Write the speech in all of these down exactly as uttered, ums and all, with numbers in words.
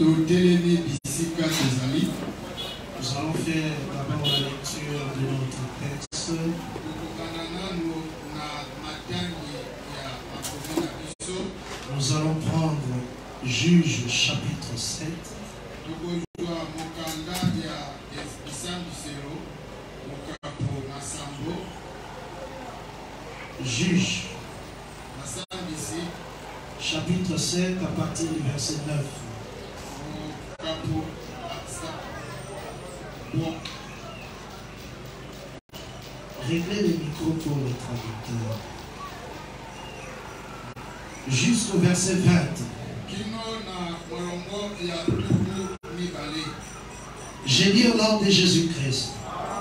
Nous allons faire d'abord la lecture de notre texte. Nous allons prendre Juge chapitre sept. Juge chapitre sept à partir du verset neuf. Réglez les micros pour les traducteurs. Jusqu'au verset vingt. J'ai dit au nom de Jésus-Christ.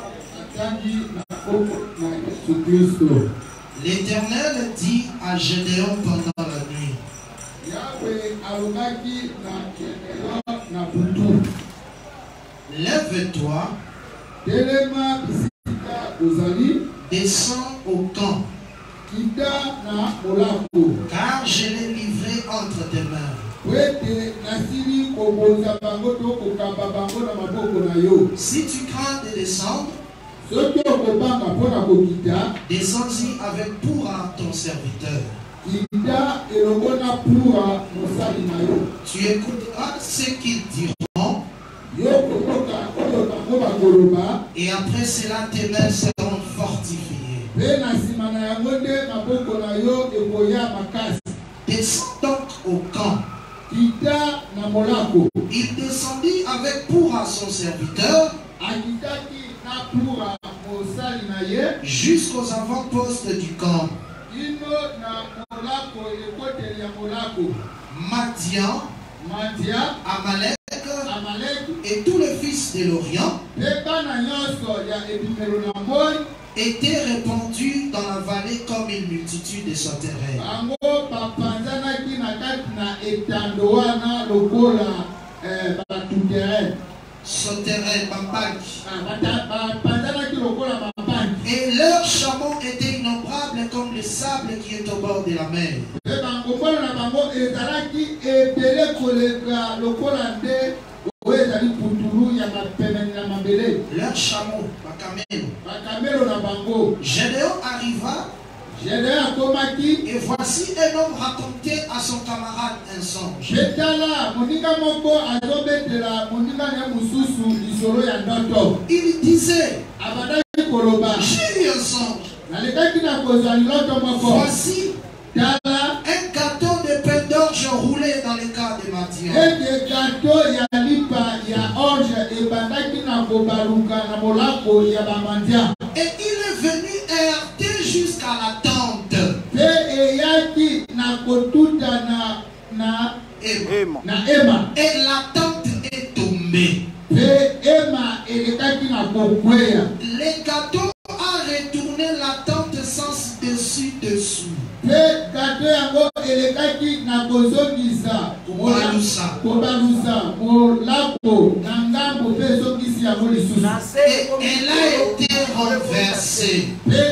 L'Éternel dit à Gédéon pendant la nuit. Lève-toi, descends au camp, car je l'ai livré entre tes mains. Si tu crains de descendre, descends-y avec pourra ton serviteur. Tu écouteras ce qu'ils diront, et après cela tes mains seront fortifiées. Descends donc au camp. Il descendit avec pourra son serviteur jusqu'aux avant-postes du camp. Madian, Amalek et tous les fils de l'Orient étaient répandus dans la vallée comme une multitude de sauterelles. Sauterelles, et leurs chameaux étaient innombrables comme le sable qui est au bord de la mer. Leurs chameaux, Gédéon arriva, et voici un homme racontait à son camarade un songe. Il disait, j'ai eu un songe. Voici un gâteau de pain d'orge roulé dans le cas de Madian. Et il est venu heurter jusqu'à la tente. Et la tente est tombée. Le gâteau a retourné la tente sans dessus dessous. Et elle a été renversée.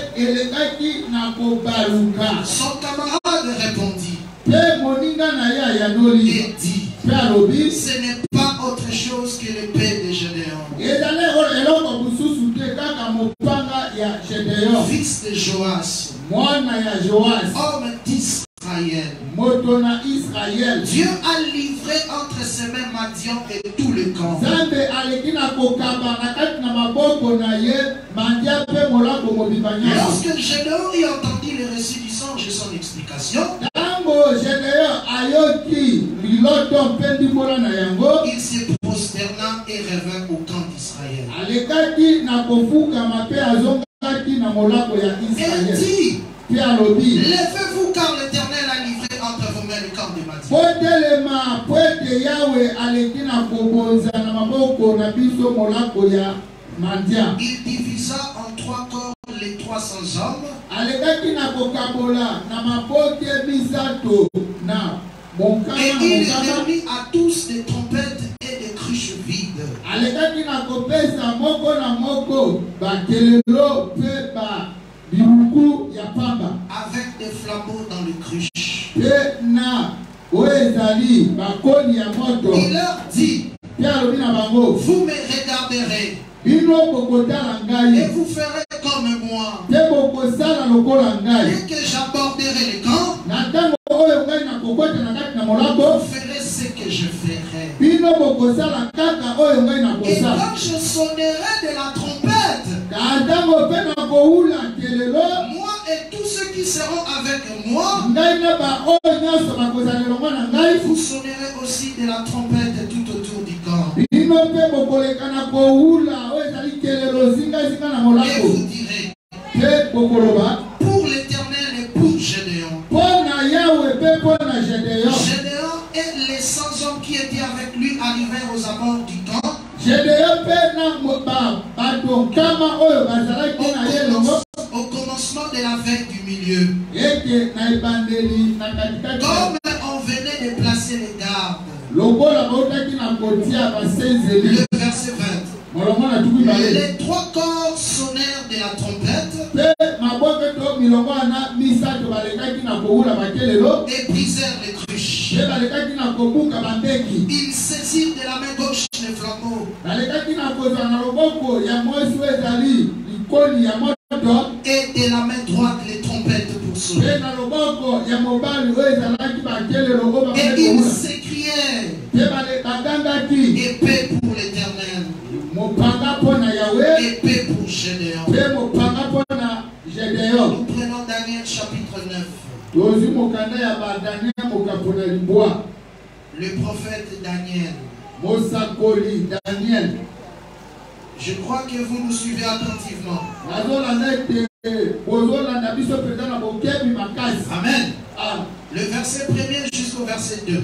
Son camarade répondit et dit, ce n'est pas autre chose que l'épée de Gédéon, fils de Joas, homme d'Israël. Dieu a livré entre ses mains Madian et tout le camp. Lorsque Gédéon y entendit le récit du songe et son explication, il se prosterna et revint au camp d'Israël. Et dit, levez-vous car l'Éternel a livré entre vos mains le camp de Madian. Il divisa en trois corps les trois cents hommes. Et il remit à tous des trompettes et des cruches vides. Avec des flambeaux dans les cruches. Il leur dit, vous me regarderez et vous ferez comme moi. Dès que j'aborderai le camp, vous ferez ce que je ferai. Et quand je sonnerai de la trompette, moi et tous ceux qui seront avec moi, vous sonnerez aussi de la trompette tout autour du camp. Et vous direz, pour l'Éternel et pour Gédéon. Gédéon et les cent hommes qui étaient avec lui arrivèrent aux abords du camp. Au commencement de la veille du milieu, comme on venait de placer les gardes. Le verset vingt. Les trois corps sonnèrent de la trompette et brisèrent les cruches. Ils saisirent de la main gauche les flambeaux et de la main droite les trompettes pour sonner. Et ils s'écrièrent, épée pour l'Éternel, épée pour Gédéon. Nous prenons Daniel chapitre neuf. Le prophète Daniel. Je crois que vous nous suivez attentivement. Amen. Le verset premier jusqu'au verset deux.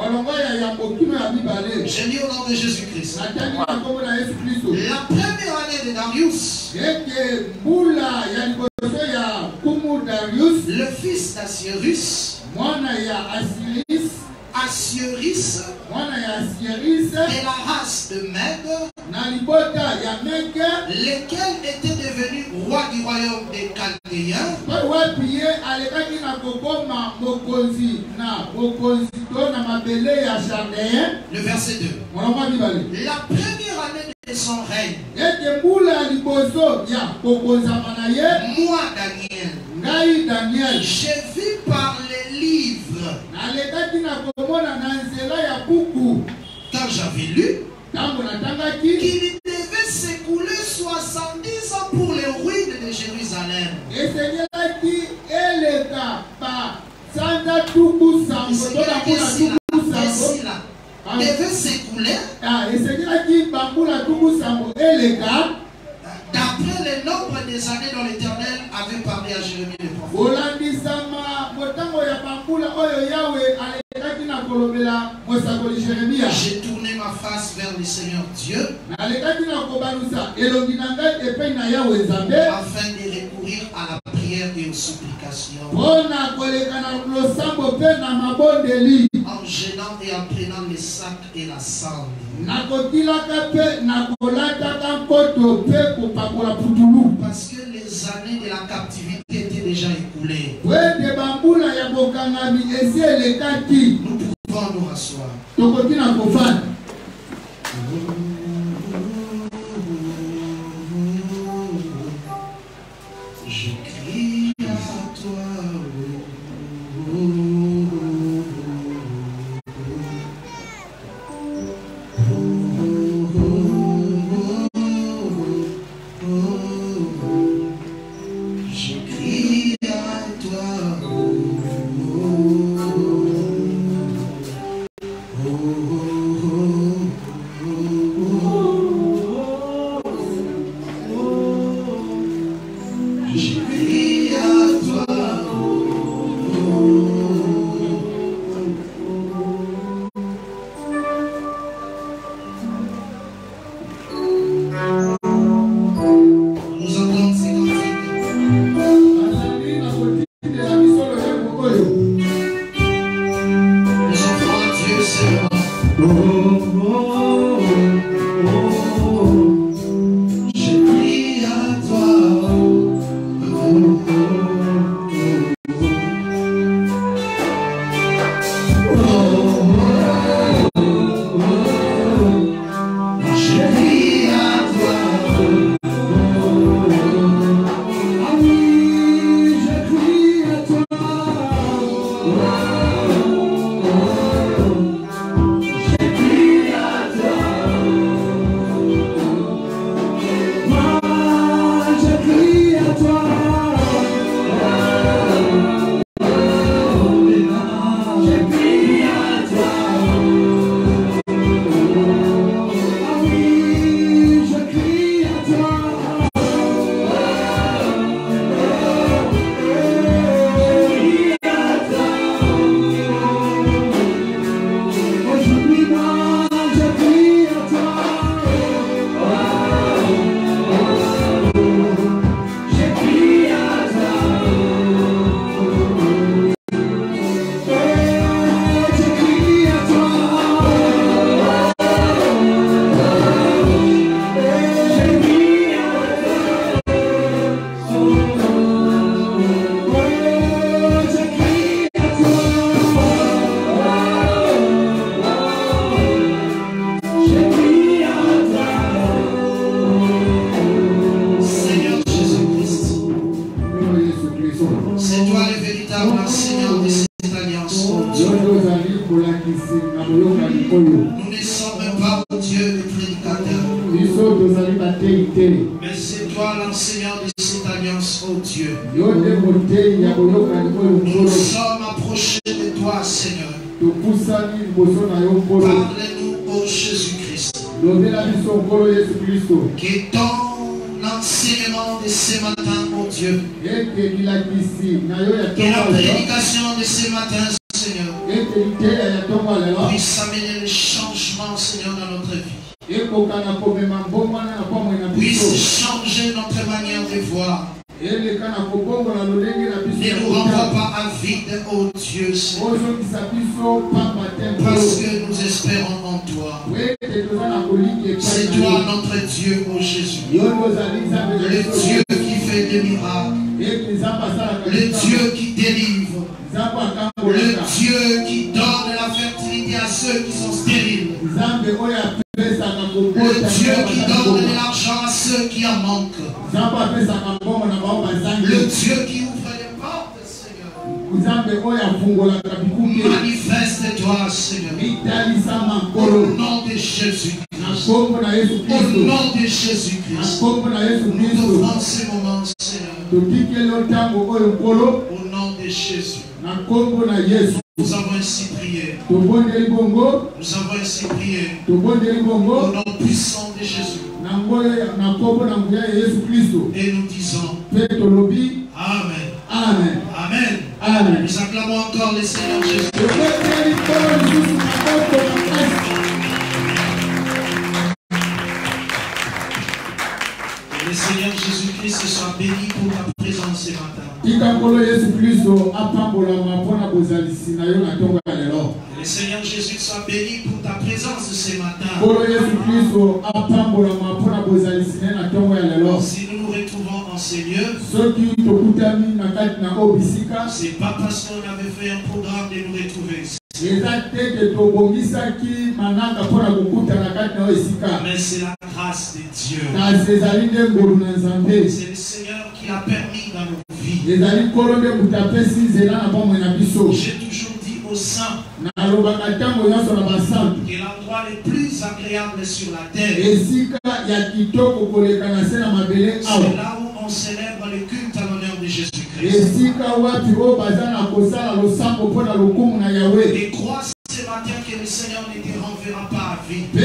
J'ai lu au nom de Jésus-Christ. La première année de Darius, le fils d'Assyrus, Assyris et la race de Mède, lesquels étaient devenus rois du royaume des Chaldéens. Le verset deux. La première année de son règne, moi Daniel, j'ai vu par les livres, quand j'avais lu, qu'il devait s'écouler soixante-dix ans pour les ruines de Jérusalem. Et devait s'écouler d'après le nombre des années dont l'Éternel avait parlé à Jérémie le prophète. J'ai tourné ma face vers le Seigneur Dieu afin de recourir à la prière et aux supplications, en gênant et en prenant les sacs et la cendre. Parce que les années de la captivité étaient déjà écoulées. Nous pouvons nous rasseoir. Je crie à toi. Je crie à toi, oh, oh. Seigneur, de cette alliance, oh Dieu. Nous nous sommes approchés de toi, Seigneur. Parle-nous, oh Jésus-Christ. Que ton enseignement de ce matin, oh Dieu, que la prédication de ce matin, Seigneur, puisse amener le changement, Seigneur, dans notre vie. Puisse changer notre manière de voir. Ne nous renvoie pas à vide, oh Dieu, Seigneur, parce que nous espérons en toi. C'est toi notre Dieu, oh Jésus. Le Dieu qui fait des miracles. Le Dieu qui délivre. Le Dieu qui donne la fertilité à ceux qui sont stériles. Le Dieu qui donne de l'argent à ceux qui en manquent. Le Dieu qui ouvre les portes, Seigneur. Manifeste-toi, Seigneur. Au nom de Jésus-Christ. Au nom de Jésus-Christ. Nous offrons ces moments, Seigneur. Au nom de Jésus. Nous avons ainsi prié. Nous avons ainsi prié. Au nom puissant de Jésus. Et nous disons Amen. Amen. Amen. Amen. Nous acclamons encore le Seigneur Jésus. Le Seigneur Jésus-Christ soit béni pour ta présence ce matin. Le Seigneur Jésus soit béni pour ta présence ce matin. Si nous nous retrouvons en ces lieux, c'est pas parce qu'on avait fait un programme de nous retrouver ici. Mais c'est la grâce de Dieu. C'est le Seigneur qui l'a permis dans nos vies. J'ai toujours dit aux saints que l'endroit le plus agréable sur la terre, c'est là où on célèbre le culte à l'honneur de Jésus-Christ. Et crois ce matin que le Seigneur ne te renverra pas à vie. Le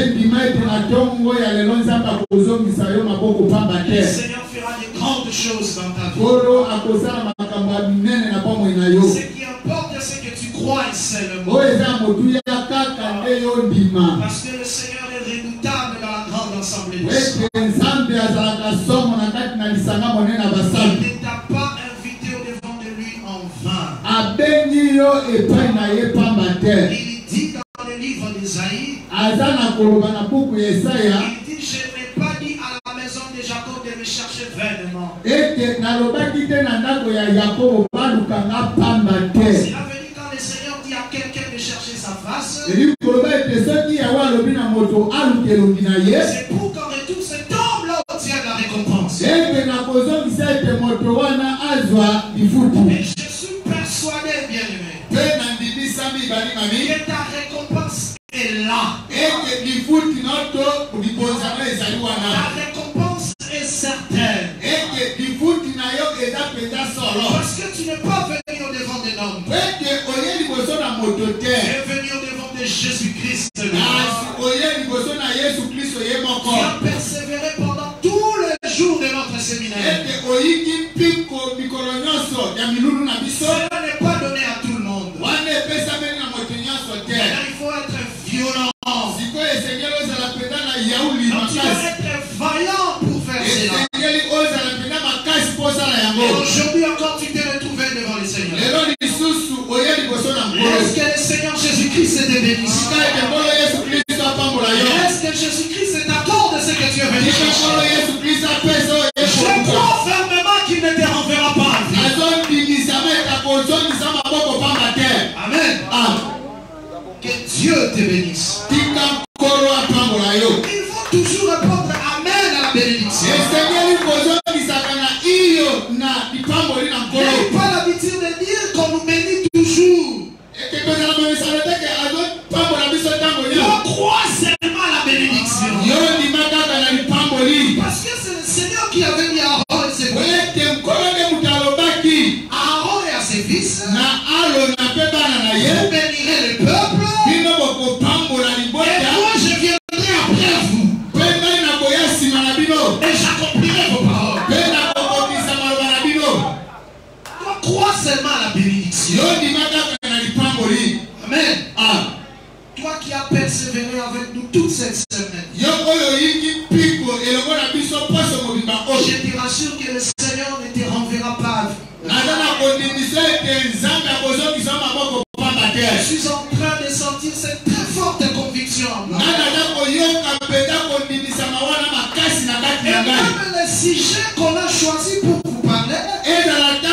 Seigneur fera de grandes choses dans ta vie. Ce qui importe, c'est que tu crois seulement. Parce que le Seigneur est redoutable dans la grande assemblée des saints. Il ne t'a pas invité au devant de lui en vain. Il dit dans le livre d'Ésaïe, il dit, je n'ai pas dit à la maison de Jacob de me chercher vainement. Cela veut dire quand le Seigneur dit à quelqu'un de chercher sa face, c'est pour qu'en retour se tombe là où tient la récompense. Et je suis persuadé, bien-aimé, que ta récompense est là. Ta récompense est certaine. Parce que tu n'es pas venu au devant des hommes. Tu es venu au devant de Jésus-Christ. Tu as persévéré pendant tous les jours de notre séminaire. Cela n'est pas donné à tout le monde. Il faut être violent. Donc, tu dois être vaillant pour faire cela. Et aujourd'hui encore, tu t'es retrouvé devant le Seigneur. Est-ce que le Seigneur Jésus-Christ est béni? Est-ce que Jésus-Christ est d'accord de ce que tu es venu chercher? Je crois fermement qu'il ne te renverra pas. Amen. Que Dieu te bénisse. Il faut toujours répondre Amen à la bénédiction. Il n'a pas l'habitude de dire qu'on nous bénit toujours. On croit seulement à la bénédiction. Parce que c'est le Seigneur qui avait mis Aaron et ses rassure que le Seigneur ne te renverra pas. Je suis en train de sentir cette très forte conviction. Et même les sujets qu'on a choisis pour vous parler, c'est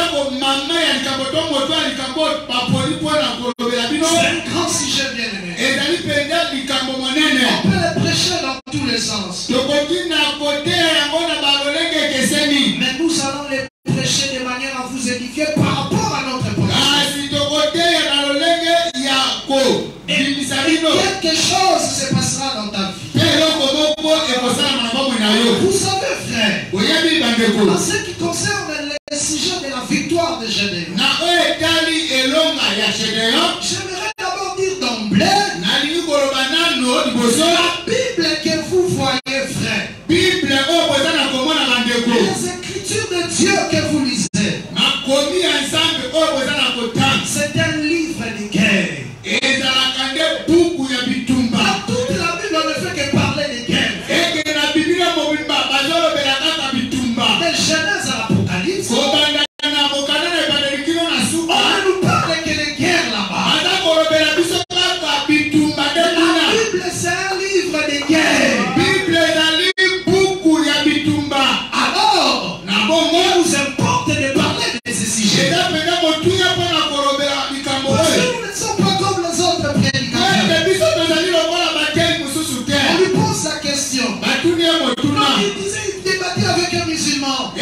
un grand sujet bien aimé. On peut les prêcher dans tous les sens. Mais nous allons les prêcher de manière à vous édifier par rapport à notre époque. Et quelque chose se passera dans ta vie. Vous savez, frère, en ce qui concerne les sujets de la victoire de Gédéon, j'aimerais d'abord dire d'emblée, la Bible que vous voyez, frère, les écritures de Dieu que vous lisez, c'est un livre de guerre. Toute la Bible ne fait que parler de guerre. De Genèse à l'Apocalypse, on ne nous parle que de guerre là-bas. La Bible, c'est un livre de guerre. Alors, il nous importe de parler de ces sujets. Parce que nous ne sommes pas comme les autres prédicateurs. On lui pose la question. Non, il disait, il débattait avec un musulman. Il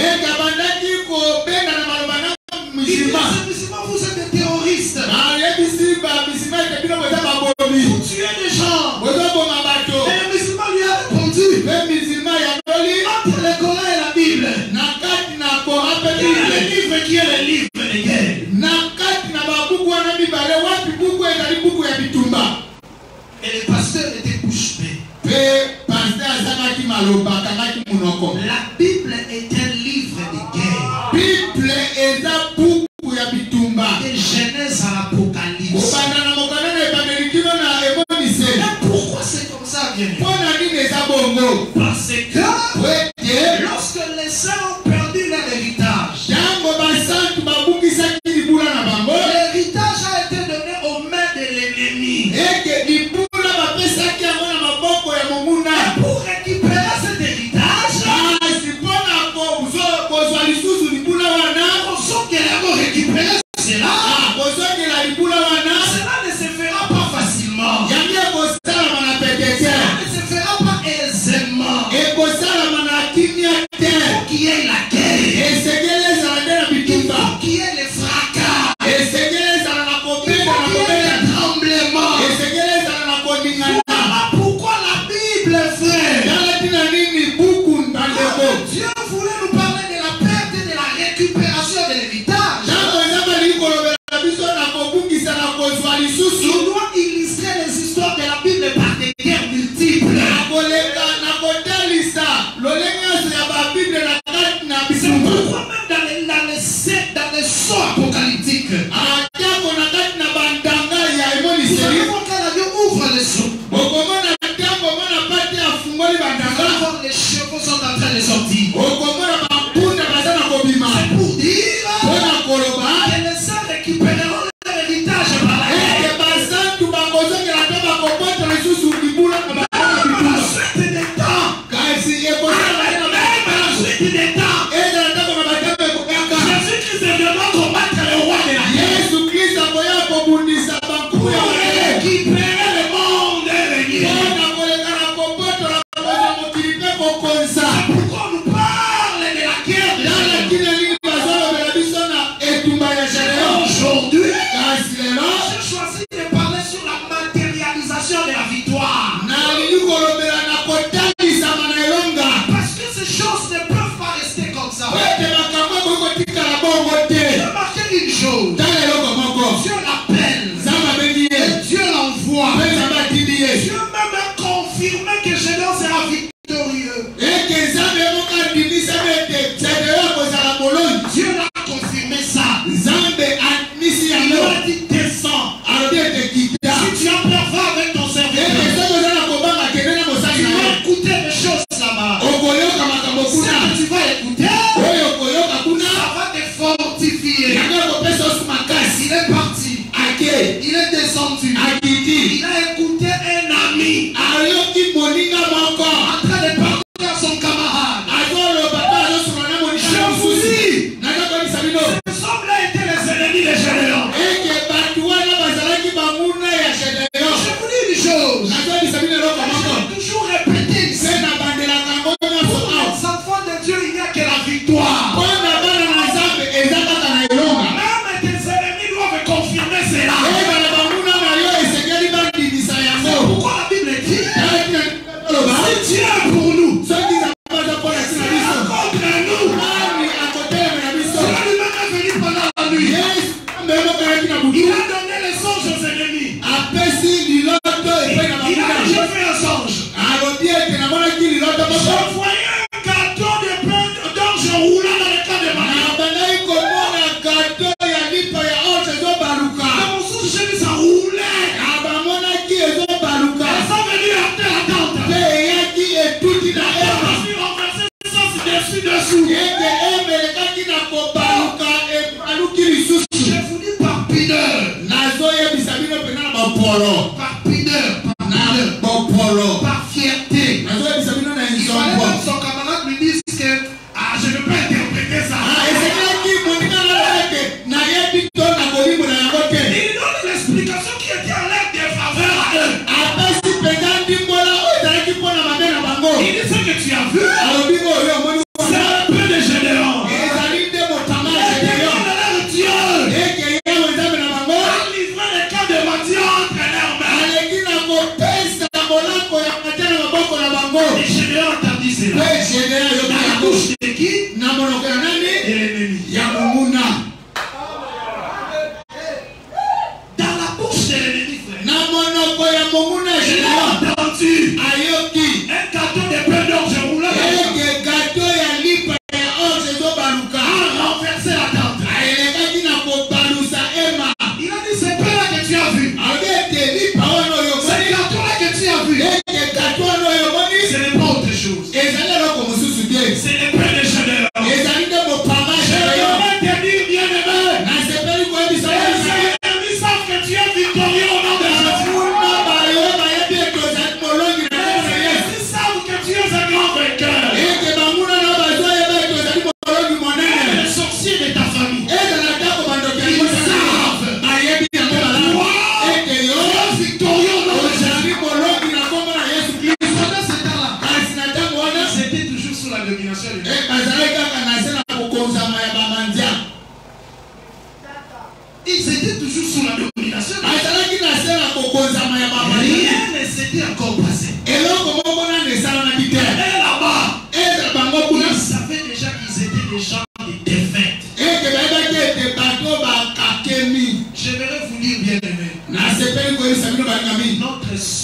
dit, ce musulman, vous êtes des terroristes. Vous tuez des gens. Et le musulman lui a répondu, entre le Coran et la Bible, qui est le livre qui est le livre de guerre. Et le pasteur était bouche bée. La Bible est un livre de guerre. De Genèse à l'Apocalypse. Mais pourquoi c'est comme ça, bien aimé? Parce que lorsque les saints ont perdu leur héritage, l'héritage a été donné aux mains de l'ennemi. Pour récupérer cet héritage, on sent qu'elle a récupéré cela. Cela ne se fera pas facilement. Cela ne se fera pas aisément. Il faut qu'il y ait la guerre. Il faut qu'il y ait le fracas. Il faut qu'il y ait le tremblement. Voilà pourquoi la Bible, frère, Dieu voulait nous parler de la perte et de la récupération de l'héritage. On doit illustrer les histoires de la Bible par des guerres multiples. C'est pourquoi même dans les, dans les, dans les sons apocalyptiques, vous allez voir quand l'avion ouvre les sons, vous allez voir les chevaux sont en train de sortir. C'est pour dire que les saints récupéreront leur héritage par la guerre.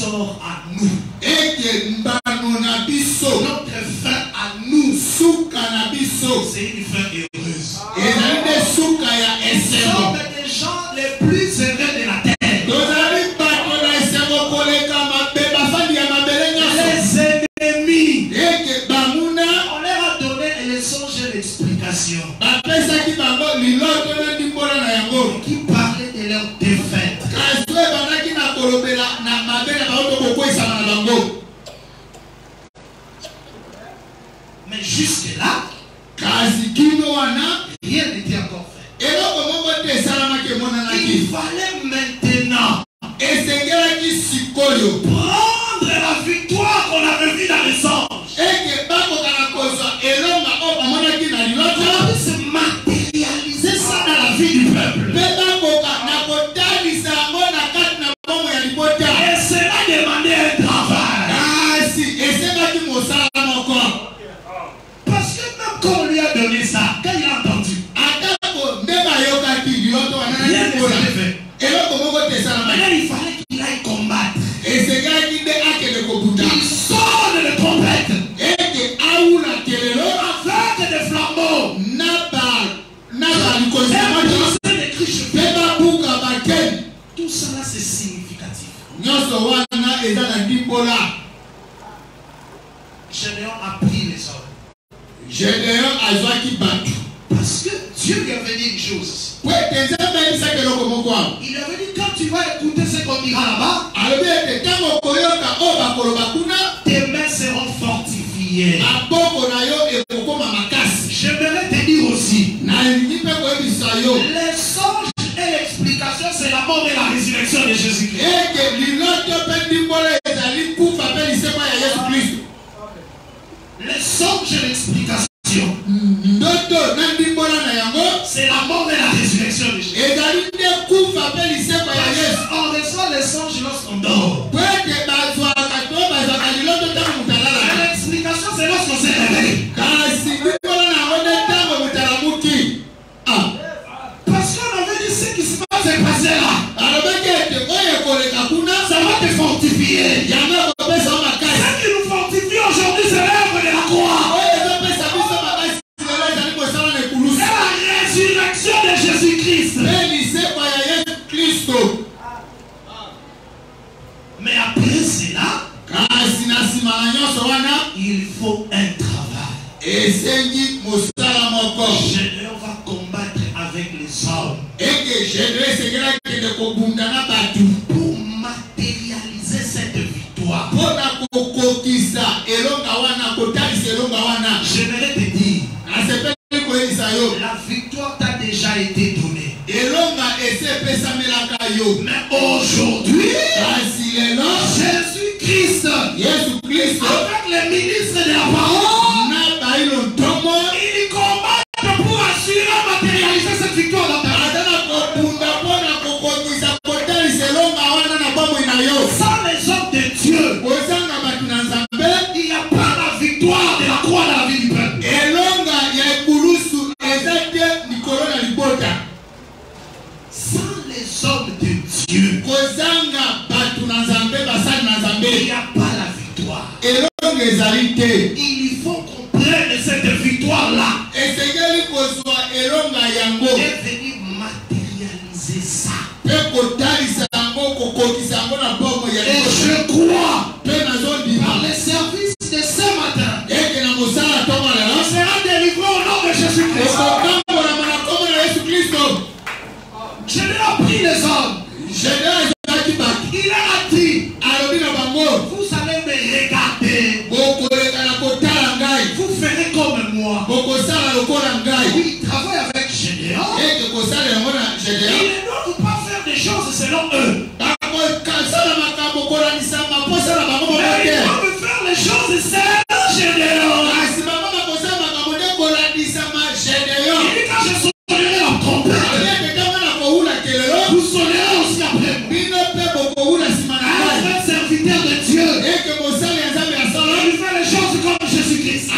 sort à nous. Notre fin à nous. C'est une fin heureuse. Nous sommes des gens les plus heureux de la terre. Les ennemis, on leur a donné les songes et l'explication qui parlaient de leur défaite. Mais jusque-là, rien n'était encore fait. Il fallait maintenant prendre la victoire qu'on avait vue dans les anges. On puisse matérialiser ça dans la vie du peuple. Et cela demandait un travail. Parce que même quand on lui a donné ça, quand il a entendu, rien ne s'était fait. Maintenant, il fallait qu'il aille combattre. Il sonne le trompette avec des flambeaux. Tout ça là, c'est significatif. Gédéon a pris les hommes. Parce que Dieu lui avait dit une chose. Il avait dit, quand tu vas écouter ce qu'on dira là-bas, tes mains seront fortifiées. J'aimerais te dire aussi, les songes et l'explication, c'est la mort et la résurrection de Jésus-Christ. Les songes et l'explication, c'est la mort et la résurrection de Jésus. On reçoit les songes lorsqu'on dort. L'explication, c'est lorsqu'on s'est réveillé. Parce qu'on avait dit ce qui se passe est passé là. Ça va te fortifier. Ce qui nous fortifie aujourd'hui, c'est l'œuvre de la croix. C'est la résurrection de Jésus-Christ. Mais après cela, il faut un travail. Gédéon va combattre avec les hommes pour matérialiser cette victoire. J'aimerais te dire, la victoire t'a déjà été donnée. Mais aujourd'hui, Jésus-Christ, avec les ministres de la parole, ils combattent pour assurer, matérialiser cette victoire dans ta vie. Sans les hommes de Dieu, il n'y a pas la victoire de la croix dans la vie du peuple. Sans les hommes de Dieu, il n'y a pas la victoire. Il faut qu'on prenne cette victoire-là et venir matérialiser ça. Et je crois par les services de ce matin, on sera délivré au nom de Jésus-Christ. Je l'ai appris les hommes. Il a dit, vous allez me regarder. Vous ferez comme moi. Oui, travaille avec Gédéon. Il ne doit pas faire des choses selon eux. Mais il doit faire les choses selon Gédéon. Il dit, quand je sonnerai la trompette, vous sonnerez aussi après moi. Un serviteur de Dieu, il fait les choses comme Jésus-Christ.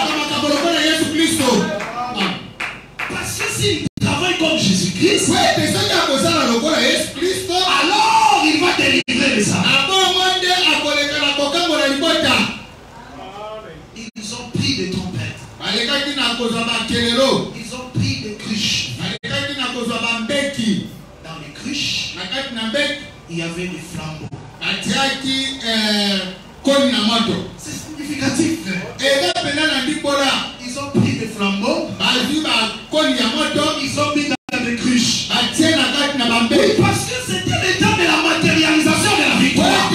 Parce que s'il travaille comme Jésus-Christ, alors il va délivrer les âmes. des cruches. Dans les cruches, il y avait des flambeaux. C'est significatif. Ils ont pris des flambeaux. Ils ont mis dans des cruches. Oui, parce que c'était le temps de la matérialisation de la victoire.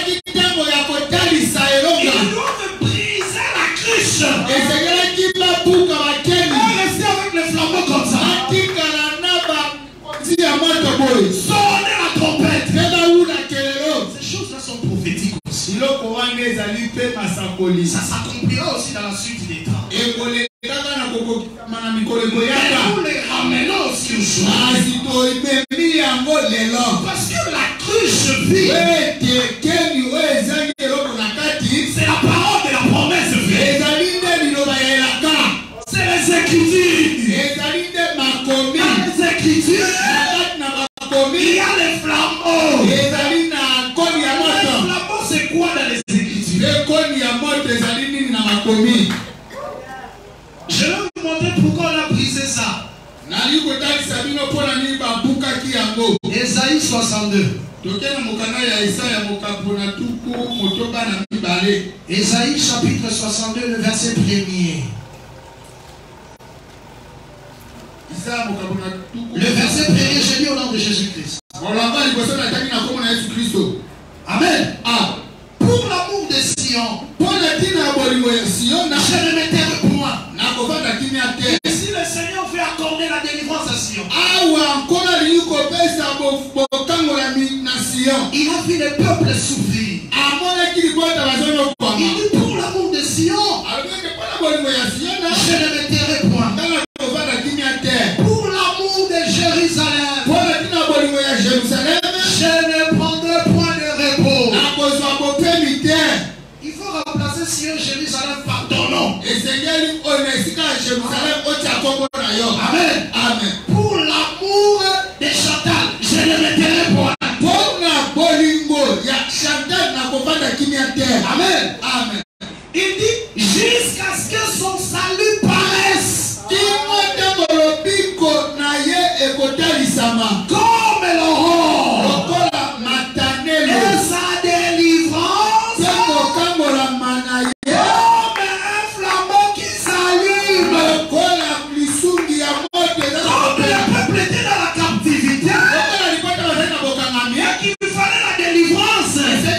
Ils doivent briser la cruche. Et rester avec les flambeaux comme ça. Sonner la trompette. Ces choses-là sont prophétiques aussi. Ça s'accomplira aussi dans la suite des temps. Et nous les ramenons aussi au jour. Parce que la cruche vit. C'est la parole de la promesse vraie. C'est les Écritures. Dans les Écritures, il y a les flambeaux. Les flambeaux, c'est quoi dans les Écritures? Je vais vous montrer pourquoi on a brisé ça. Ésaïe soixante-deux. Ésaïe chapitre soixante-deux, le verset premier. Le verset premier, je lis au nom de Jésus-Christ. Amen. Ah. Pour l'amour de Sion, je ne me tairai point. Et si le Seigneur veut accorder la délivrance à Sion, il a vu le peuple souffrir. Il dit pour l'amour de Sion, je ne me tairai point. Pour l'amour de Jérusalem, je ne prendrai point de repos. Il faut remplacer Sion, Jérusalem par ton nom. Amen. Amen. Pour l'amour de Chantal, je ne me tairai point. Amen. Amen. Il dit jusqu'à ce que son salut paraisse comme l'aurore et sa délivrance comme un flambeau qui s'allume. Comme le peuple était dans la captivité et qu'il fallait la délivrance,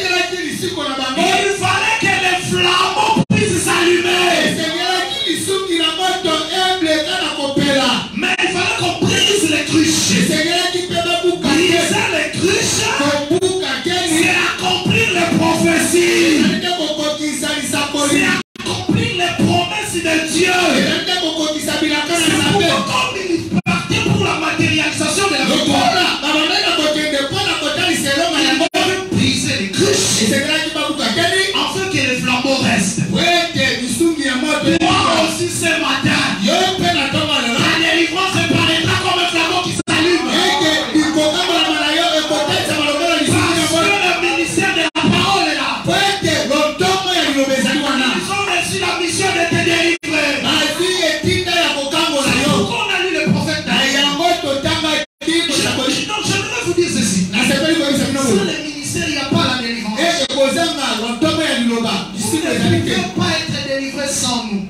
il fallait que les flambeaux puissent s'allumer. Mais il fallait qu'on brise les cruches. Briser les cruches, c'est accomplir les prophéties. C'est accomplir les promesses de Dieu. C'est pourquoi comme il partait pour la matérialisation de la victoire, il faut briser les cruches afin que les flambeaux restent. Moi aussi ce matin, la délivrance paraîtra comme un flambeau qui s'allume. Parce que le ministère de la parole est là. Ils ont reçu la mission de te délivrer. C'est pourquoi on a lu le prophète Daniel. Donc je voudrais vous dire ceci. Sans le ministère, il n'y a pas la délivrance. Vous ne pouvez pas être délivré sans nous.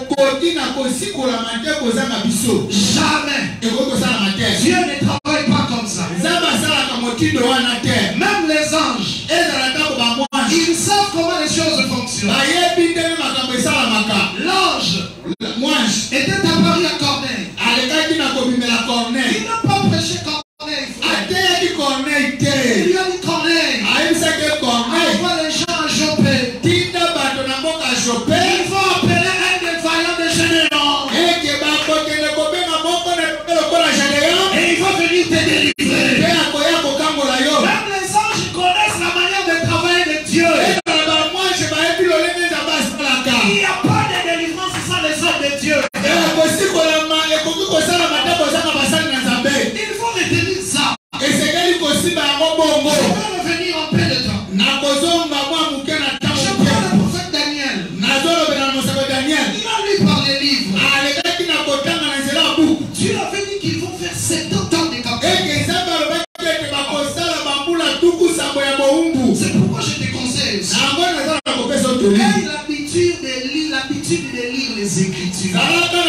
Jamais. Dieu ne travaille pas comme ça. Même les anges, ils savent comment les choses fonctionnent. L'ange était apparu à Corneille. Il n'a pas prêché Corneille. Il lui a dit Corneille, envoie les gens à Jopé. Il faut appeler un des vaillants de Gédéon. Et il va venir te délivrer. Même les anges connaissent la manière de travailler de Dieu. Il n'y a pas de délivrance sans les hommes de Dieu. Il faut retenir ça. Je vais revenir en peu de temps. Je prends le prophète Daniel. Il a lu par les livres. Dieu Dieu avait dit qu'ils vont faire septante ans de captivité. C'est pourquoi je te conseille aussi. Aie l'habitude de lire, l'habitude de lire les Écritures.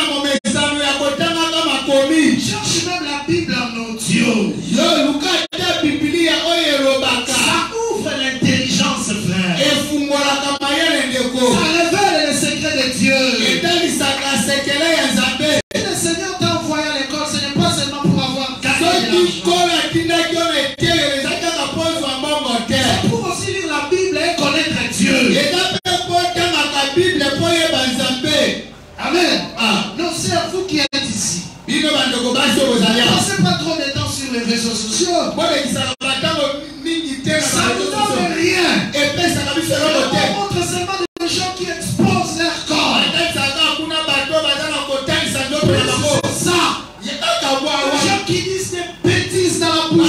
Cherche même la Bible en audio. Ça ouvre l'intelligence, frère. Ça révèle les secrets de Dieu. Et le Seigneur t'a envoyé à l'école, ce n'est pas seulement pour avoir gagné de l'argent. C'est pour aussi lire la Bible et connaître Dieu. Amen. Ah. Non, c'est à vous qui êtes ici. Ne passez pas trop de temps sur les réseaux sociaux. Ça ne vous donne rien. On montre seulement des gens qui exposent leur corps. C'est ça. Les gens qui disent des bêtises dans la bouche.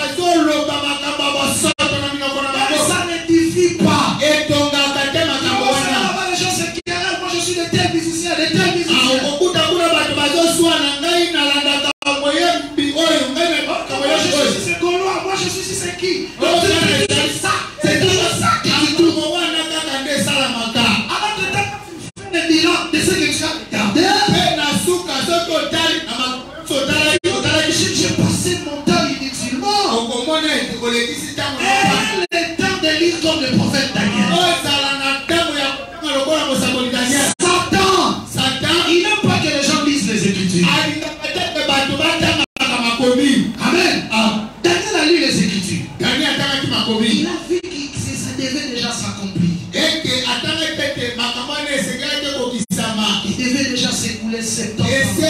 Mais ça n'édifie pas. Les gens se querellent. Moi je suis de tel musicien, de tel musicien. Moi je suis c'est qui? C'est ça. C'est tout ça qui tu trouves. Alors tu fais le bilan de ce que tu as regardé. J'ai passé mon temps inutilement. Et le temps de lire comme le prophète Daniel. Satan, Satan, il n'aime pas que les gens lisent les Écritures. Amen. Daniel a lu les Écritures. Il a vu que ça devait déjà s'accomplir. Il devait déjà s'écouler sept ans.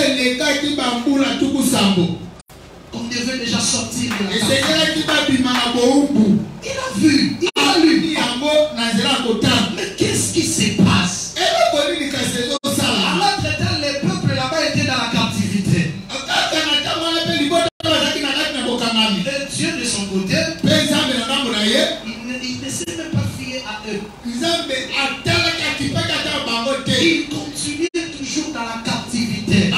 On devait déjà sortir de la captivité. Il a vu, il a lu. Mais qu'est-ce qui se passe? À l'autre temps, les peuples là-bas étaient dans la captivité. Et Dieu de son côté, il ne, il ne s'est même pas fié à eux. Il continuait toujours dans la captivité.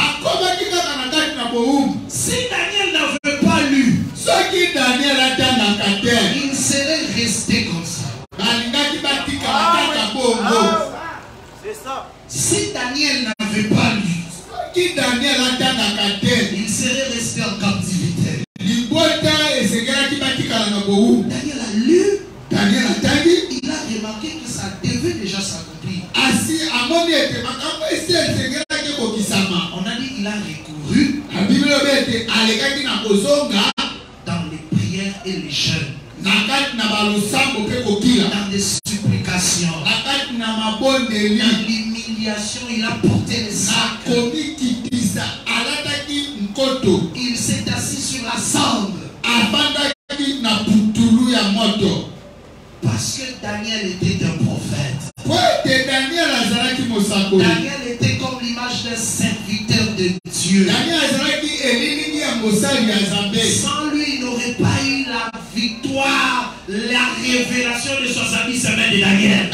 Si Daniel n'avait pas lu, il serait resté comme ça. Si Daniel n'avait pas lu, il serait resté en captivité. Daniel a lu, il a remarqué que ça devait déjà s'accomplir. On a dit qu'il a recouru dans les prières et les jeûnes, dans des supplications, dans l'humiliation. Il a porté les sacs. Il s'est assis sur la cendre. Parce que Daniel était un prophète. Daniel était comme l'image d'un serviteur de Dieu. Sans lui, il n'aurait pas eu la victoire, la révélation de soixante-dix semaines de Daniel.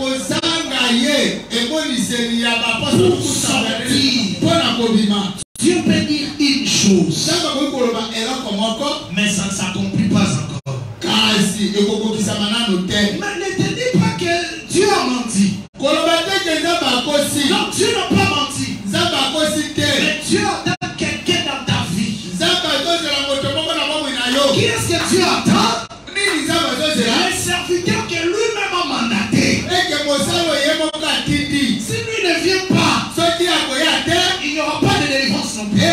Pour sortir, Dieu peut dire une chose, mais ça ne s'accomplit pas encore. Mais ne te dis pas que Dieu a menti. Non, Dieu n'a pas menti. Mais Dieu attend quelqu'un dans ta vie. Qui est-ce que Dieu attend? Les serviteurs que lui-même a mandaté. Si lui ne vient pas, il n'y aura pas de délivrance non plus.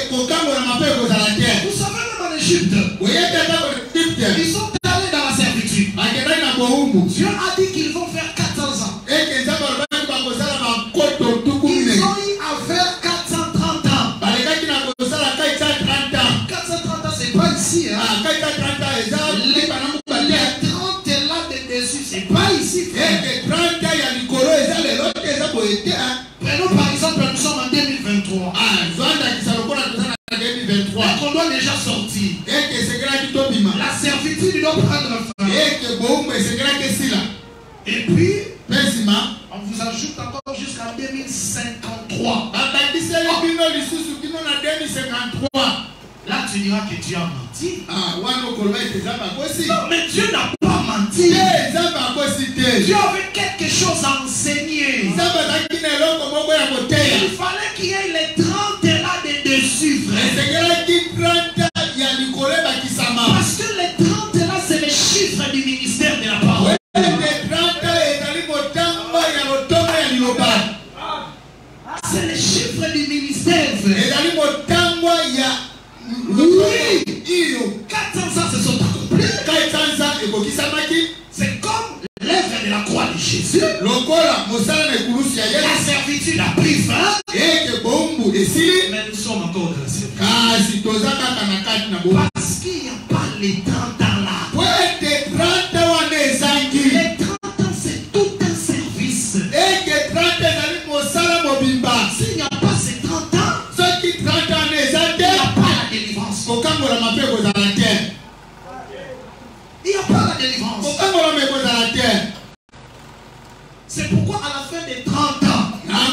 Vous savez, même en Égypte, ils sont allés dans la servitude. Dieu a dit qu'ils vont faire quatre cents ans. Ils ont eu à faire quatre cent trente ans. quatre cent trente ans, c'est pas ici. Hein? Les, les trente là de dessus, c'est pas ici. Prenons par exemple, nous sommes en deux mille vingt-trois. On doit déjà sortir. La servitude doit prendre fin. Et puis, on vous ajoute encore jusqu'à deux mille cinquante-trois. cinquante-trois. Là, tu diras que Dieu a menti. Ah, non, mais Dieu n'a pas menti. Dieu avait quelque chose à enseigner. Il fallait qu'il y ait les trente là de dessus, frère. Parce que les trente là, c'est les chiffres du ministère de la parole. C'est les chiffres du ministère, frère. Oui, quatre cents ans se sont accomplis. C'est comme l'œuvre de la croix de Jésus. La servitude a pris fin. Mais nous sommes encore dans la servitude. Parce qu'il n'y a pas les trente ans là. Les trente ans, c'est tout un service. S'il n'y a pas ces trente ans, il n'y a pas la délivrance. Il n'y a pas la délivrance. C'est pourquoi à la fin des trente ans,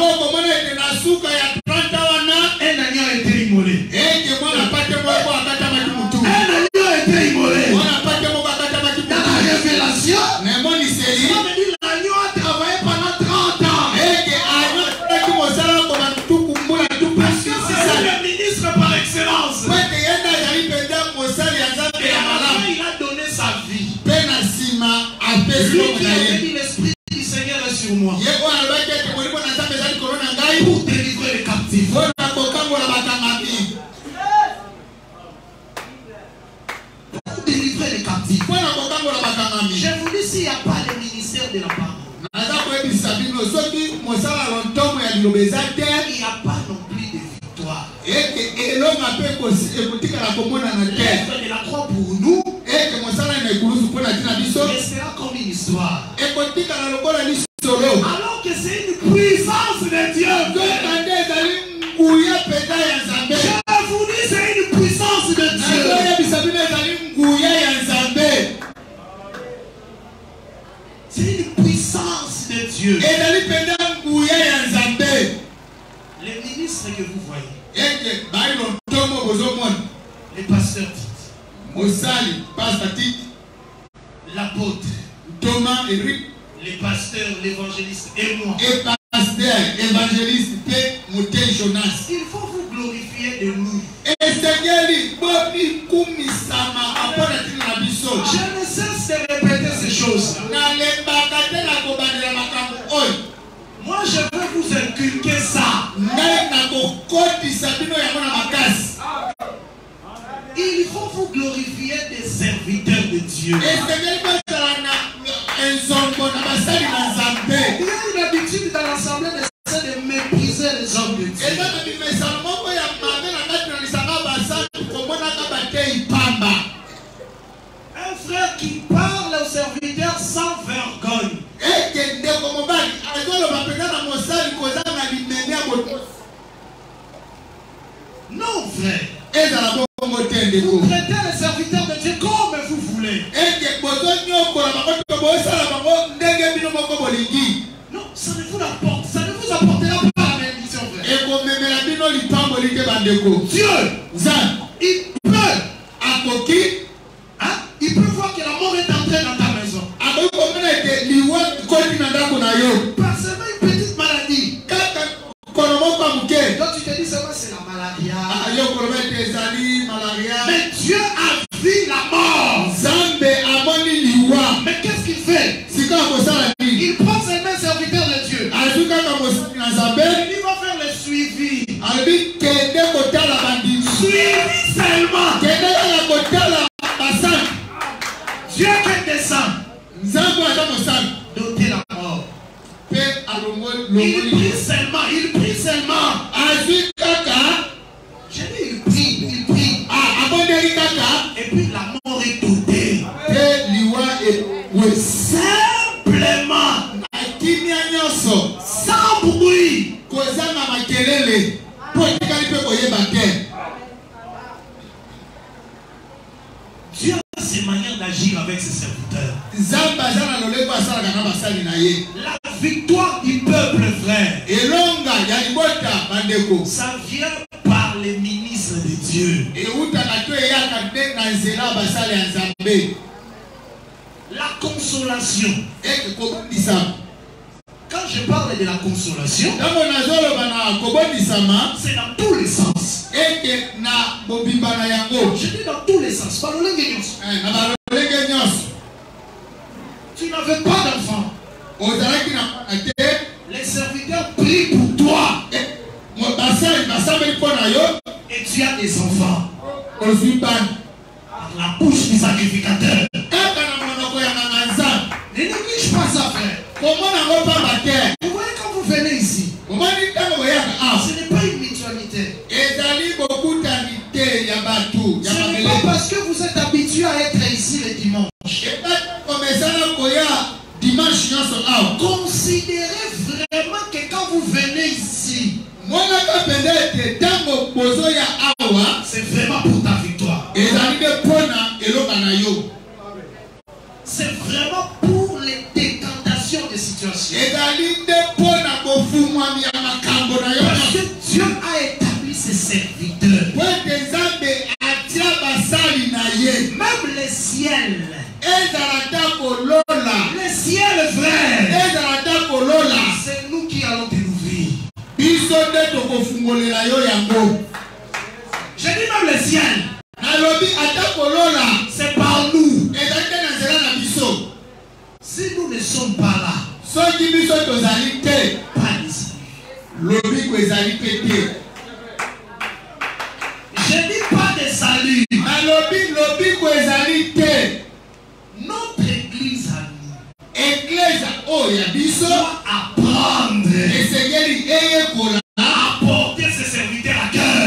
un agneau a été immolé. Un agneau a été immolé. Dans la révélation, ça veut dire l'agneau a travaillé pendant trente ans. Parce que c'est le ministre par excellence. Et après, il a donné sa vie. Lui qui a dit l'esprit du Seigneur est sur moi. Pour délivrer les captifs. Pour délivrer les captifs. Je vous dis, s'il n'y a pas le ministère de la parole, il n'y a pas non plus de victoire. L'œuvre de la croix pour nous restera comme une histoire. Alors que c'est une puissance de Dieu. Je vous dis, c'est une puissance de Dieu. C'est une puissance de Dieu. Les ministres que vous voyez, les pasteurs dites, l'apôtre, Thomas, Eric, les pasteurs, l'évangéliste et moi. Et pasteur, évangéliste, Jonas. Il faut vous glorifier de nous. Je ne cesse de répéter ces choses. Moi, je veux vous inculquer ça. Il faut vous glorifier des serviteurs de Dieu. Il y a une habitude dans l'assemblée de mépriser les hommes de Dieu. Un frère qui parle aux serviteurs sans vergogne. Non, frère. Vous traitez les serviteurs de Dieu comme vous voulez. Non, ça ne vous apporte, ça ne vous apportera pas la bénédiction, frère. Dieu, il peut, hein? Il peut voir que la mort est entrée dans ta maison. Parsemé une petite maladie. Donc tu te dis seulement c'est la malaria. Mais Dieu a vu la mort. Mais qu'est-ce qu'il fait? Il prend ses mains serviteurs de Dieu. Il va faire le suivi. Suivi seulement. Dieu qui descend. Doter la mort. Il prie seulement. Il prie seulement. J'ai dit il prie. Il prie. Et puis la mort est dotée. Simplement. Sans bruit. Dieu a ses manières d'agir avec ses serviteurs. La victoire du peuple, frère, ça vient par les ministres de Dieu. La consolation. Quand je parle de la consolation, c'est dans tous les sens. Je dis dans tous les sens. Tu n'avais pas d'enfant. Les serviteurs prient pour toi. Et tu as des enfants. Par la bouche du sacrificateur. Ne néglige pas ça, frère. Vous voyez quand vous venez ici, ce n'est pas une mutualité. Ce n'est pas parce que vous êtes habitué à être ici le dimanche. Considérez vraiment que quand vous venez ici, c'est vraiment pour ta victoire. C'est vraiment pour les décantations des situations. Parce que Dieu a établi ses serviteurs. Même les ciels. Les ciels, frère. C'est nous qui allons te l'ouvrir. J'ai dit même les ciels. C'est par nous. Si nous ne sommes pas là, pas ici. Je dis pas de salut. Notre église à nous. Église doit apprendre à apporter ses serviteurs à cœur.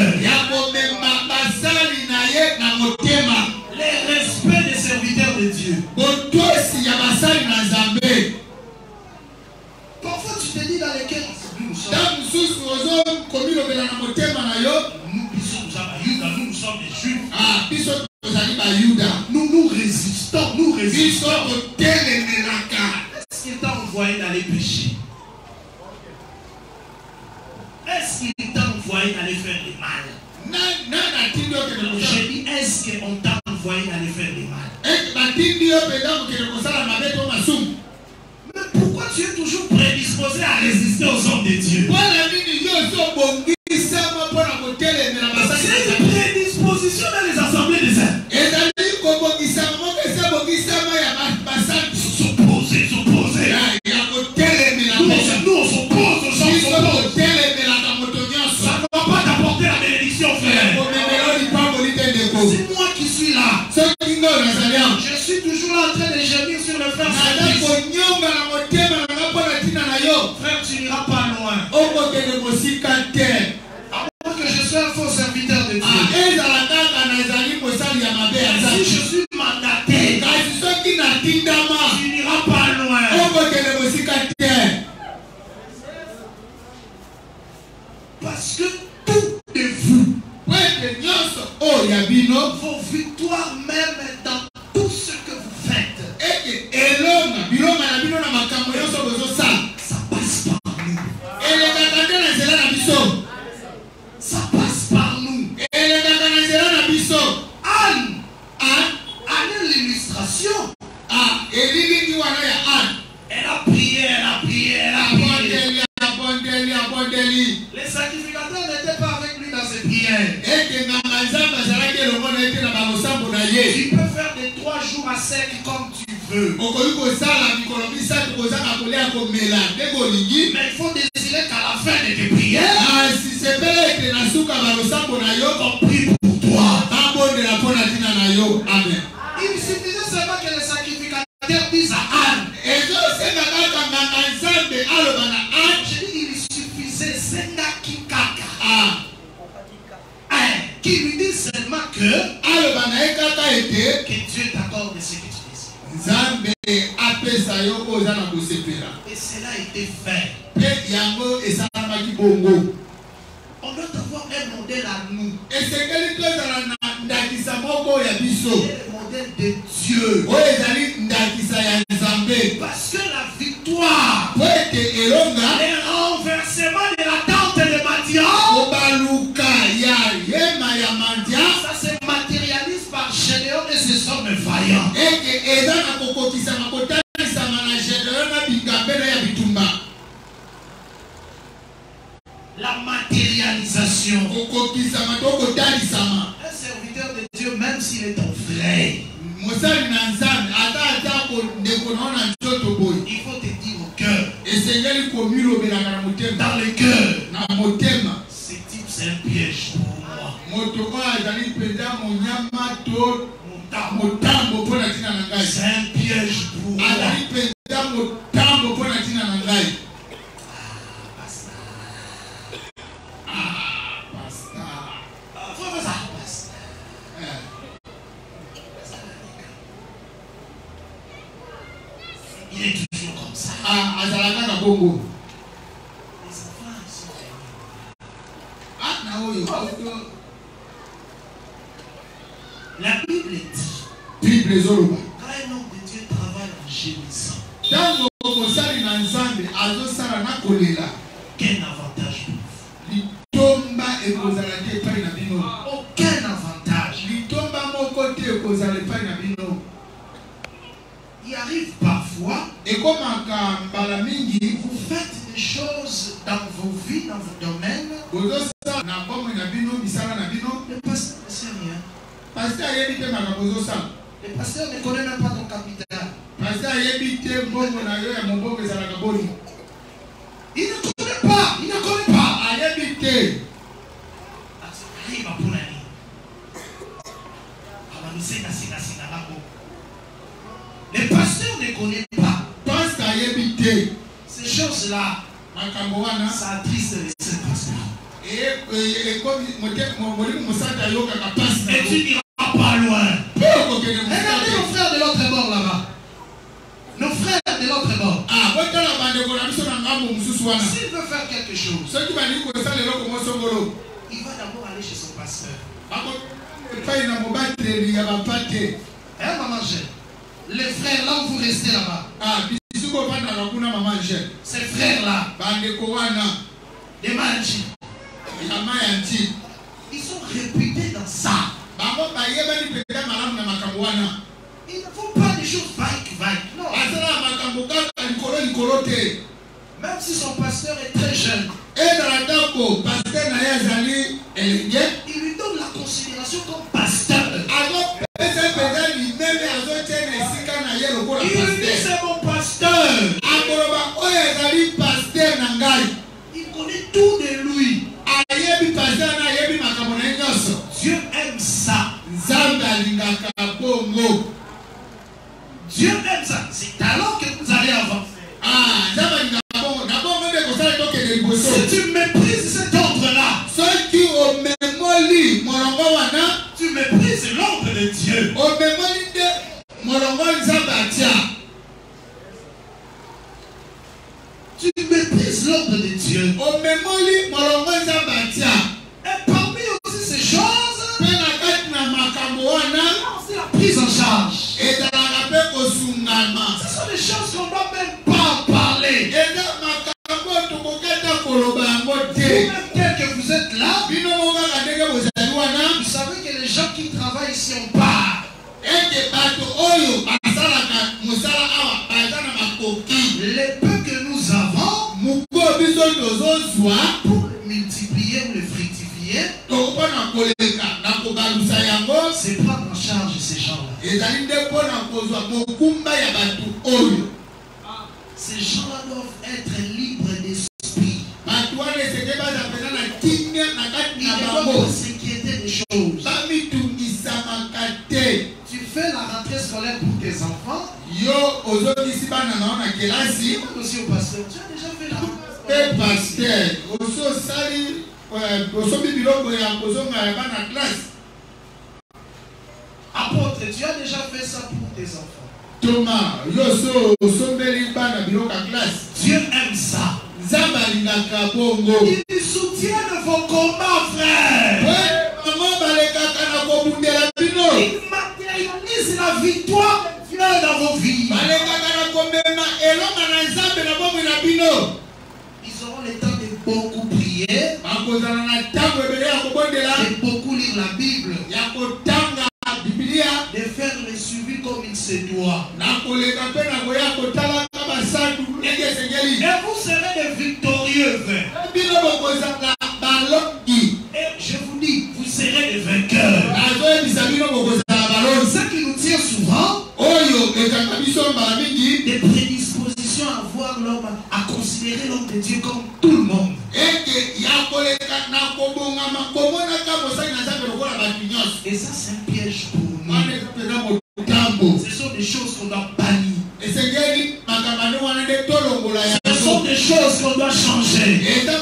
Les respects des serviteurs de Dieu. Parfois tu te dis dans lesquels nous sommes. Nous, nous sommes des Juifs. Nous nous résistons, nous résistons. Est-ce qu'il t'a envoyé d'aller pécher? Est-ce qu'il t'a envoyé d'aller faire du mal? J'ai dit, est-ce qu'on t'a envoyé d'aller faire du mal? Mais pourquoi tu es toujours prédisposé à résister aux hommes de Dieu? C'est une prédisposition dans les assemblées des hommes. S'opposer, s'opposer. Nous, nous on s'oppose aux gens. Ça ne va pas t'apporter la bénédiction, frère. C'est moi qui suis là. Je suis toujours là en train de gémir sur le frère. Frère, tu n'iras pas loin. À moins que je sois un faux serviteur de Dieu. Si je suis mandaté, tu n'iras pas loin. Parce que tout de vous, vos victoires même dans tout ce que vous faites, ça passe par nous. Ça passe par nous. Anne, Anne, Anne l'illustration. Elle a prié, elle a prié, elle a prié. Les sacrificateurs n'étaient pas avec lui dans ses prières. Tu peux faire des trois jours à sec comme tu veux. Mais il faut désirer qu'à la fin de tes prières, on prie pour toi. Amen. Il suffisait seulement que les sacrificateurs disent à Anne. Je dis, il suffisait qui lui dit seulement que, que Dieu t'accorde ce que tu désires. Et cela a été fait. On doit avoir un modèle à nous. Et le modèle de Dieu. Parce que la victoire, le renversement de la tente de Madian, C'est un piège pour moi. Il est toujours comme ça. Ah, les enfants sont la Bible dit, Bible quand un homme de Dieu travaille en gémissant, quel avantage pour vous? Aucun avantage. Il arrive parfois, vous faites des choses dans vos vies, dans vos domaines. Le pasteur ne sait rien. Le pasteur ne connaît même pas ton capital. Il ne connaît pas, il ne connaît pas. Le pasteur ne connaît pas. Ces choses-là, ça attriste les saints pasteurs. Et tu n'iras pas loin. Regardez nos frères de l'autre bord là-bas. Nos frères de l'autre bord. S'il veut faire quelque chose, il va d'abord aller chez son pasteur. Hein, maman Gênes? Les frères là où vous restez là-bas. Ces frères-là, des manchis, ils sont réputés dans ça. Ils ne font pas des choses vagues, non. Même si son pasteur est très jeune, il lui donne la considération comme pasteur. Il lui dit c'est mon pasteur. Il connaît tout de lui. Dieu aime ça. Dieu aime ça. C'est alors que vous allez avancer. Si tu méprises cet ordre-là, tu méprises l'ordre de Dieu. Tu méprises l'ordre de Dieu. Et parmi aussi ces choses, c'est la prise en charge. Ce sont des choses qu'on ne doit même pas parler. Vous-même, tel que vous êtes là, vous savez que les gens qui travaillent ici ont part. Les peu que nous avons, pour multiplier ou les fructifier, c'est prendre en charge ces gens-là. Ces gens-là doivent être libres d'esprit. Ils doivent s'inquiéter des choses. Tu fais la rentrée scolaire pour tes enfants. Aussi au pasteur. Tu as déjà fait la rentrée scolaire. Apôtre, tu as déjà fait ça pour tes enfants. Thomas, Dieu aime ça. Il soutient vos combats, frère. Il matérialise la victoire de Dieu dans vos vies. Ils auront le temps de beaucoup prier, de beaucoup lire la Bible, de faire le suivi comme il se doit. Et vous serez des victorieux. Et je vous dis, vous serez des vainqueurs. Ce qui nous tient souvent, des prédispositions à voir l'homme, à considérer l'homme de Dieu comme tout le monde. Et ça, c'est un piège pour nous. Ce sont des choses qu'on doit bannir. Ce sont des choses qu'on doit changer.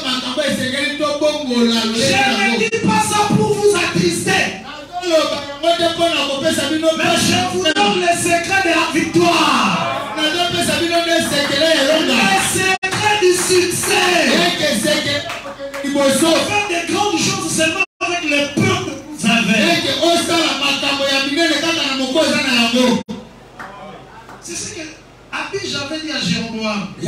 Je ne dis pas ça pour vous attrister. Mais je vous donne les secrets de la victoire. Les secrets du succès. Faire des grandes choses seulement avec le peu que vous avez. C'est ce que Abisha avait dit à Jéroboam. Il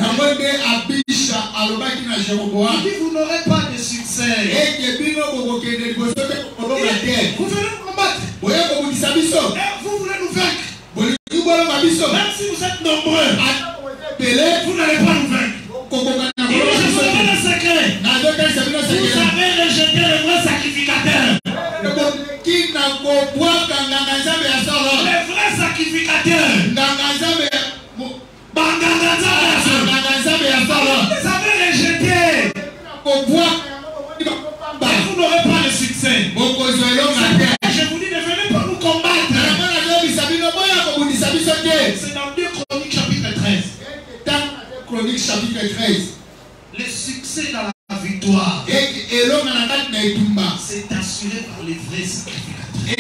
dit vous n'aurez pas de succès. Vous venez nous combattre. Et vous voulez nous vaincre. Même si vous êtes nombreux, vous n'allez pas nous vaincre. Il dit je vous donne un secret. Vous avez rejeté le vrai sacrificateur. Le vrai sacrificateur. Vous avez rejeté. Vous n'aurez pas de succès. Je vous dis, ne venez pas nous combattre. C'est dans deux Chroniques chapitre treize. Chroniques chapitre treize. Le succès dans la victoire, c'est assuré par les vrais sacrificateurs.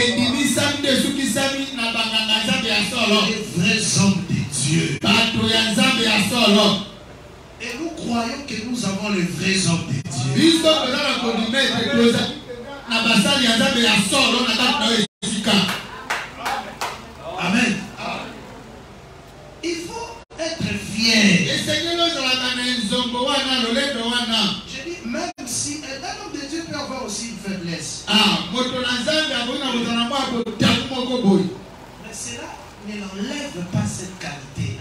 Les vrais hommes de Dieu. Et nous croyons que nous avons les vrais hommes de Dieu. Amen. Il faut être fier. Je dis, même si un homme de Dieu peut avoir aussi une faiblesse. Mais cela ne l'enlève pas cette qualité.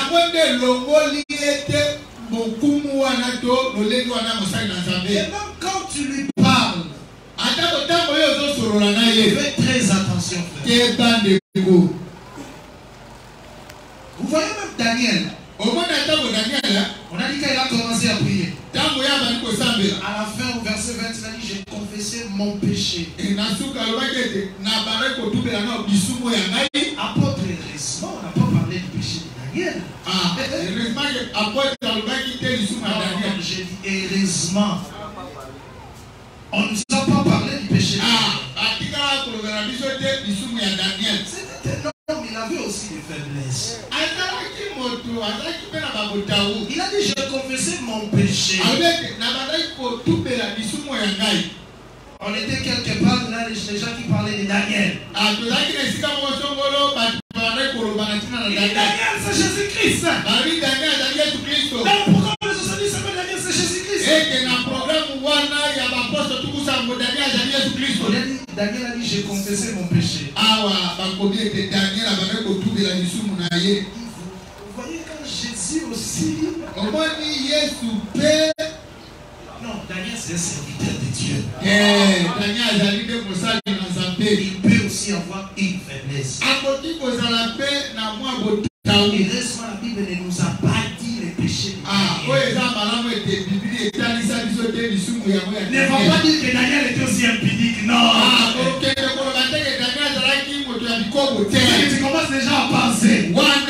Et même quand tu lui parles, fais très attention, frère. Vous voyez même Daniel. On a dit qu'il a commencé à prier. À la fin, au verset vingt, il a dit, j'ai confessé mon péché. Apôtre, heureusement, on n'a pas parlé du péché de Daniel. Ah, j'ai dit, heureusement. On ne nous a pas parlé du péché de Daniel. C'était un homme, il avait aussi des faiblesses. Il a dit, j'ai confessé mon péché. On était quelque part là, les gens qui parlaient de Daniel. Et Daniel, c'est Jésus-Christ. Pourquoi les socialistes s'appellent Daniel, c'est Jésus-Christ? Daniel a dit, j'ai confessé mon péché. Vous voyez quand Jésus aussi. Non, Daniel c'est un serviteur de Dieu. Il peut aussi avoir une faiblesse. Heureusement, la Bible ne nous a pas dit les péchés de Daniel. Ne va pas dire que Daniel était aussi impudique. Non. Tu commences déjà à penser.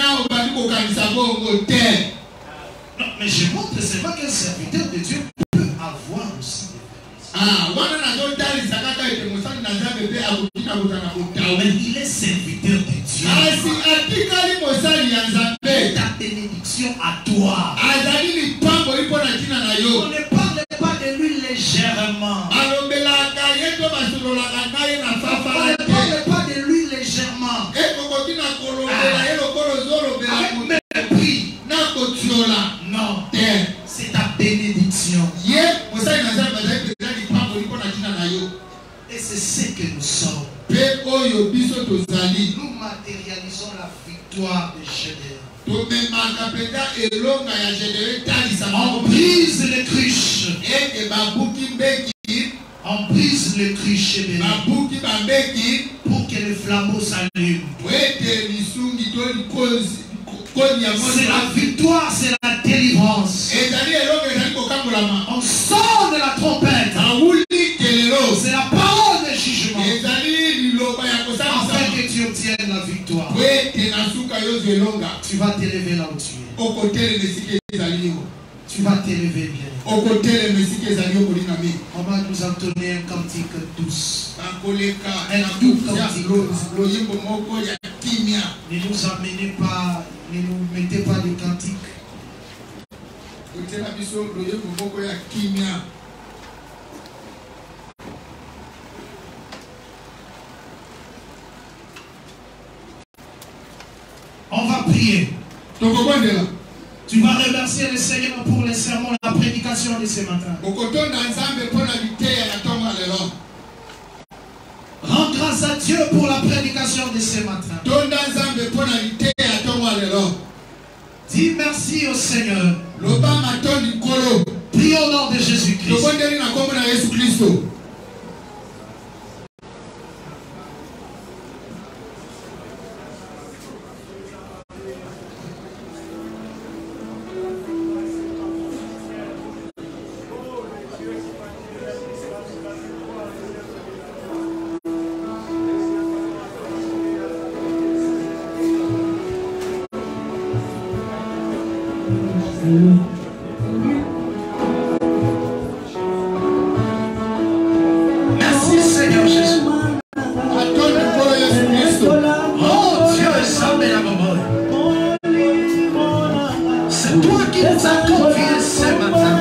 Non, mais je montre seulement qu'un serviteur de Dieu peut avoir aussi des faiblesses. Mais il est serviteur de Dieu. Ta bénédiction à toi. On ne parle pas de lui légèrement. On ne parle pas de lui légèrement. Avec mépris. Non, c'est ta bénédiction. Et c'est ce que nous sommes. Nous matérialisons la victoire de Gédéon. On brise les cruches. On brise les cruches pour que les flambeaux s'allument. C'est la victoire, c'est la délivrance. On sort de la trompette. C'est la parole de jugement. tu obtiennes la victoire. Tu vas t'élever là où tu es. Tu vas t'élever bien. On va nous entonner un cantique douce. Un doux cantique. Ne nous amenez pas, ne nous mettez pas de cantique. On va prier. Tu vas remercier le Seigneur pour les sermons, la prédication de ce matin. Rends grâce à Dieu pour la prédication de ce matin. Dis merci au Seigneur. Prie au nom de Jésus-Christ. Merci Seigneur Jésus. Oh Dieu, c'est toi qui nous as confié ce matin.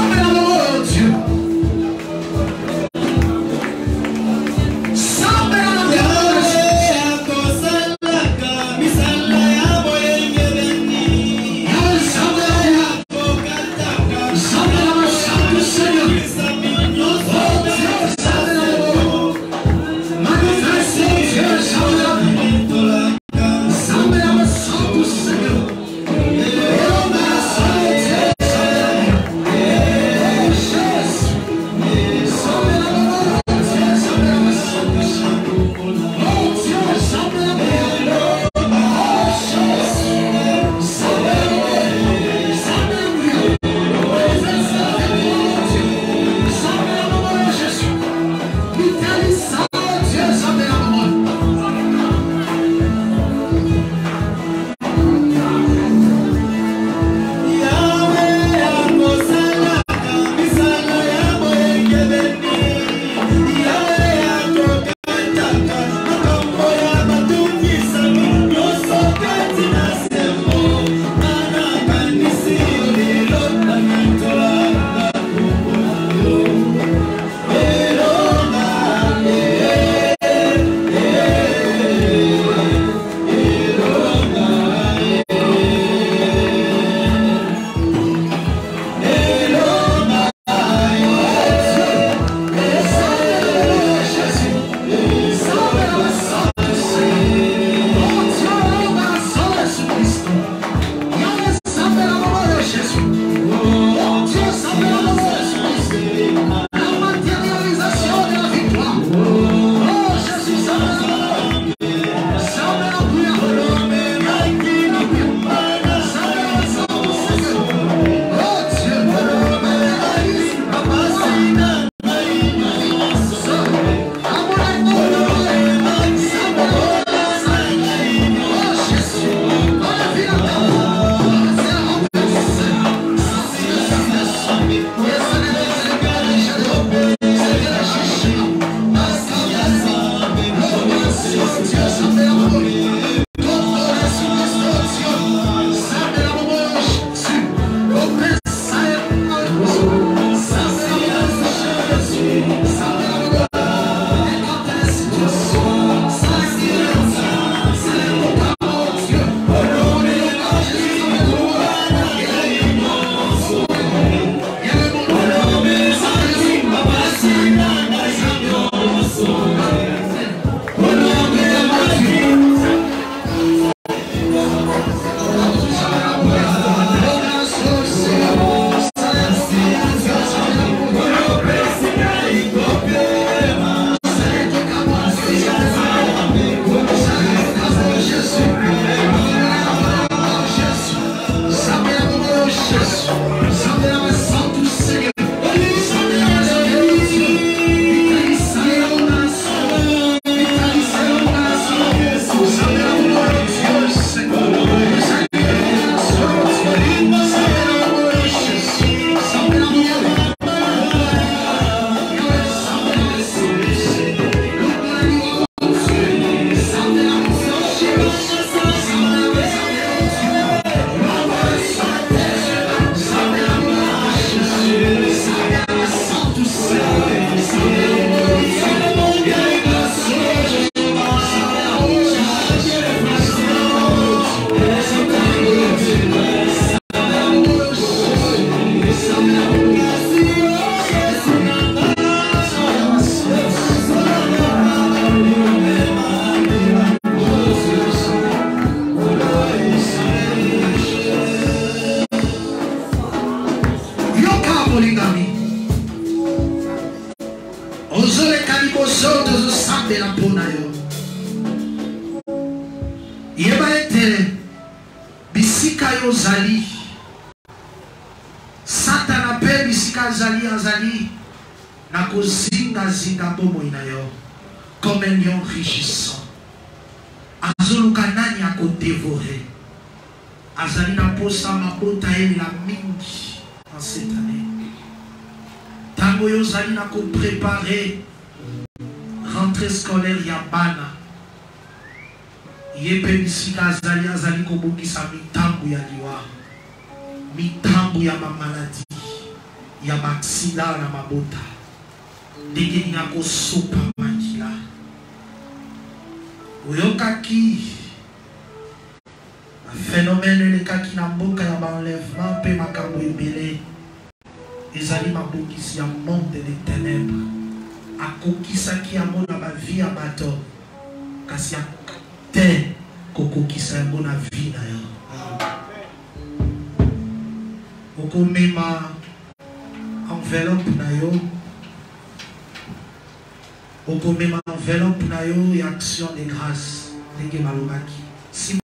Somebody esika yo zali Satan pe bisika zali azali na kozinga zinga bomoi na yo comme un lion rugissant azoluka nani a dévorer azali na posa mabota ele la mingi en cette année tango yo zali na ko préparer rentrée scolaire ya bana yepe bisika azali azali ko bokisa mitambu ya liwa mitambu ya mamaladi ya maksila na mabota ndenge ni ko sopa makila oyokaki phénomène le kaki na mboka ya enlèvement pe makambo ebele ezali mabokisi ya monde des ténèbres akokisaki yango na bavie ya bato kasi te kokokisa yango na vie na yo okomema enveloppe na yo okomema enveloppe na yo et action de grâce ndenge balobaki